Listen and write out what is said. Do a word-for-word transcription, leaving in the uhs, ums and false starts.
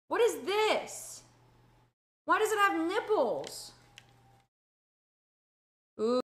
What is this? Why does it have nipples? Ooh.